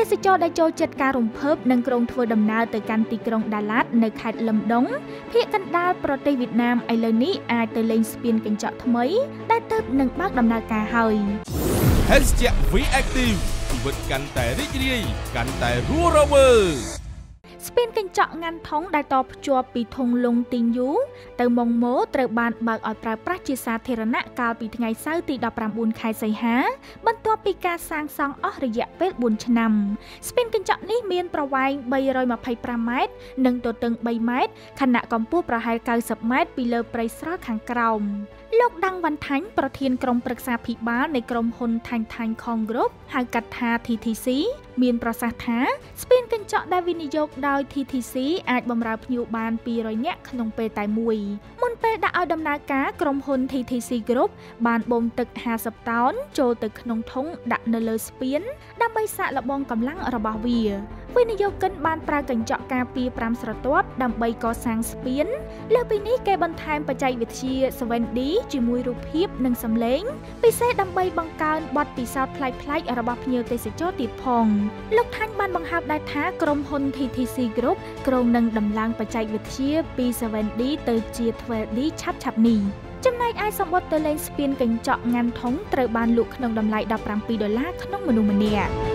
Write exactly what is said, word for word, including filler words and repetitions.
ទេសចរដែលចូលចិត្តការរំភើបនិងក្រុងធ្វើដំណើរទៅកាន់ទីក្រុងដាឡាតនៅខេត្តលំដុងភាគកណ្ដាលប្រទេសវៀតណាមឥឡូវនេះអាចទៅលេងស្ពានកញ្ចក់ថ្មីដែលទើបនឹងបើកដំណើរការហើយ Hashtag វី Active ជីវិតកាន់តែរីករាយកាន់តែរស់រវើក ស្ពានកញ្ចក់ងាន់ថងដែលតភ្ជាប់ពីធុងលុងទីងយូទៅម៉ុងម៉ូត្រូវបានបើកឲ្យប្រើប្រាស់ជាសាធារណៈកាលពីថ្ងៃសៅរ៍ទីដប់ប្រាំបួនខែសីហាបន្ទាប់ពីការសាងសង់អស់រយៈពេលបួនឆ្នាំស្ពានកញ្ចក់នេះមានប្រវែងបីរយម្ភៃប្រាំម៉ែត្រនិងទទឹងបីម៉ែត្រខណៈកម្ពស់ប្រហែលកៅសិបម៉ែត្រពីលើព្រៃស្រល់ខាងក្រោមលោកដាំងវ៉ាន់ថាញ់ប្រធានក្រុមប្រឹក្សាភិបាលនៃក្រុមហ៊ុនថាញ់ថាញ់ខងក្រុបហៅកាត់ថា ធី ធី ស៊ី មានប្រសាសន៍ថាស្ពានកញ្ចក់ដែលវិនិយោគដោយ ធី ធី ស៊ី អាចបម្រើភ្ញៀវបានពីររយនាក់ក្នុងពេលតែមួយមុនពេលដាក់ឲ្យដំណើរការក្រុមហ៊ុន ធី ធី ស៊ី Group បានបូមទឹកហាសិបតោនចូលទៅក្នុងធុងដាក់នៅលើស្ពានដើម្បីសាកល្បងកម្លាំងរបស់វាវិនិយោគិនបានប្រើកញ្ចក់ការពារប្រាំស្រទាប់ដើម្បីកសាងស្ពានលើពីនេះគេបន្ថែមបច្ចេកវិទ្យា សេvenឌី ជាមួយរូបភាពនិងសំឡេងពិសេសដើម្បីបង្កើនបទពិសោធន៍ប្លែកៗរបស់ភ្ញៀវទេសចរទៀតផងលោកថាញ់បានបង្ហើបដែរថាក្រុមហ៊ុន ធី ធី ស៊ី Group ក្រុងនឹងដំឡើងបច្ចេកវិទ្យាពី សេvenឌី ទៅជា ទ្វែលឌី ឆាប់ៗនេះចំណែកឯសម្បត្តិទៅលេងស្ពានកញ្ចក់ងាន់ថងត្រូវបានលក់ក្នុងតម្លៃដប់ប្រាំពីរដុល្លារក្នុងមនុស្សម្នាក់